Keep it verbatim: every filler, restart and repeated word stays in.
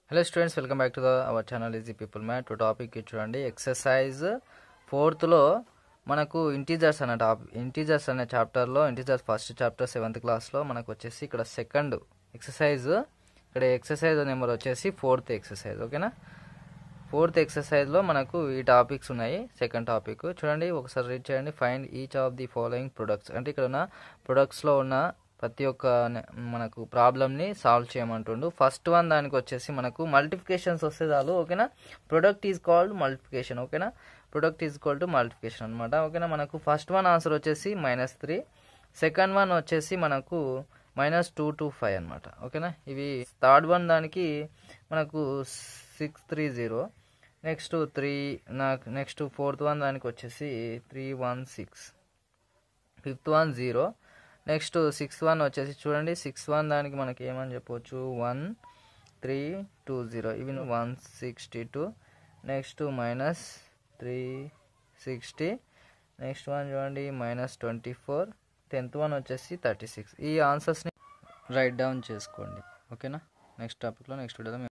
Hello students, welcome back to the our channel Easy People Math. To topic చూడండి exercise fourth లో మనకు integers అనే topic integers అనే chapter లో integers first chapter seventh class లో మనకు వచ్చేసి ఇక్కడ సెకండ్ ఎక్సర్సైజ్ ఇక్కడ ఎక్సర్సైజ్ నెంబర్ వచ్చేసి ఫోర్త్ ఎక్సర్సైజ్. ఓకేనా, ఫోర్త్ ఎక్సర్సైజ్ లో మనకు ఈ టాపిక్స్ ఉన్నాయి. సెకండ్ టాపిక్ చూడండి, ఒకసారి రీడ్ చేయండి. Find each of the following products. అంటే ఇక్కడ ఉన్న ప్రొడక్ట్స్ లో ఉన్న ప్రతి ఒక్క మనకు ప్రాబ్లమ్ని సాల్వ్ చేయమంటుండు. ఫస్ట్ వన్ దానికి వచ్చేసి మనకు మల్టిప్లికేషన్స్ వస్తే చాలు. ఓకేనా, ప్రొడక్ట్ ఈజ్ కాల్డ్ మల్టిప్లికేషన్. ఓకేనా, product is called to multiplication అనమాట. ఓకేనా, మనకు ఫస్ట్ వన్ ఆన్సర్ వచ్చేసి మైనస్ త్రీ, సెకండ్ వన్ వచ్చేసి మనకు మైనస్ టూ టూ ఫైవ్ అనమాట. ఓకేనా, ఇవి థర్డ్ వన్ దానికి మనకు six three zero, next three నాకు నెక్స్ట్ ఫోర్త్ వన్ దానికి వచ్చేసి three one six, fifth one zero, next sixth one వచ్చేసి చూడండి సిక్స్ వన్ దానికి మనకి ఏమని చెప్పవచ్చు వన్ త్రీ టూ జీరో, ఇవి one sixty two, next minus three sixty, next one చూడండి minus twenty four, tenth one వచ్చేసి థర్టీ సిక్స్. ఈ ఆన్సర్స్ని రైట్ డౌన్ చేసుకోండి. ఓకేనా, నెక్స్ట్ టాపిక్లో నెక్స్ట్ వీడియోలో